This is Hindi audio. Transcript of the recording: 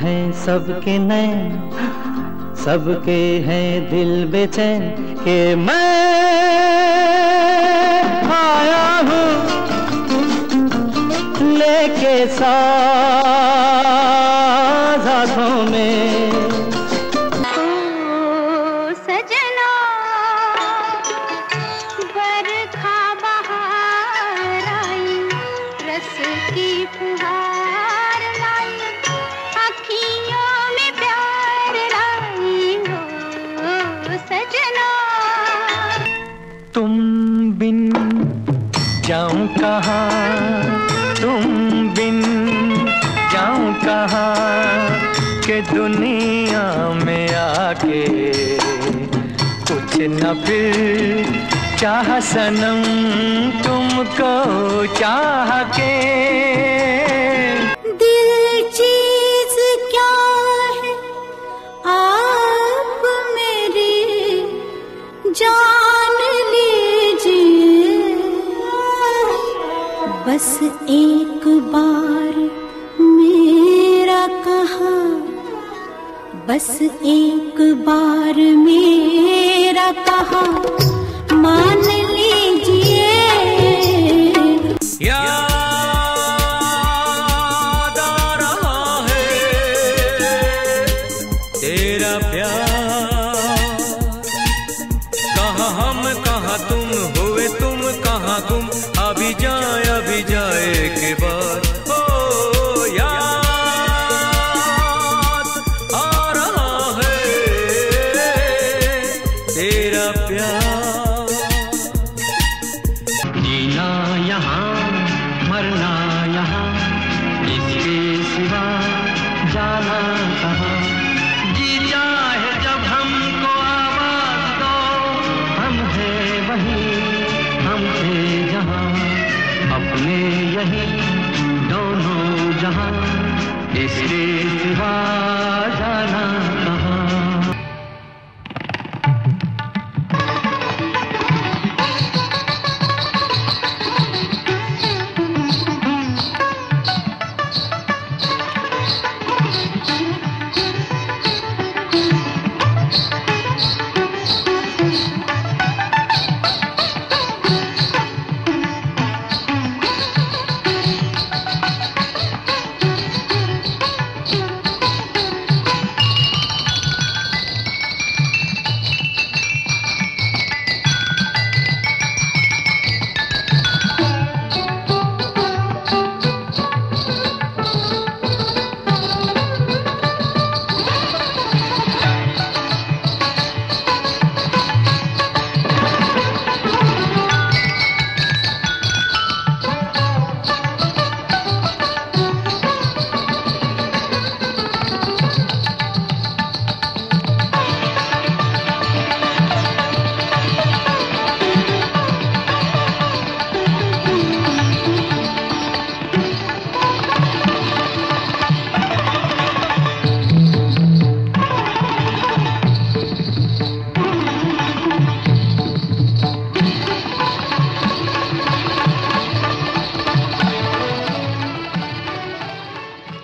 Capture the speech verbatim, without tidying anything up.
हैं सबके नैन, सबके हैं दिल बेचैन कि मैं आया हूँ लेके साज़ हाथों में। की फुहार लाई, अखियों में प्यार लाई हो सजना। तुम बिन जाऊं कहाँ, तुम बिन जाऊं कहाँ के दुनिया में आके कुछ न फिर चाह सनम तुमको चाह के। दिल चीज क्या है आप मेरी जान लीजिए, बस एक बार मेरा कहा, बस एक बार मेरा कहा मान लीजिए। याद आ रहा है तेरा प्यार, कहाँ हम कहाँ तुम, हुए तुम कहाँ तुम, अभी जाए अभी जाए के बाद। ओ याद आ रहा है तेरा प्यार। जीना यहाँ मरना यहाँ, इसके सिवा जाना कहाँ।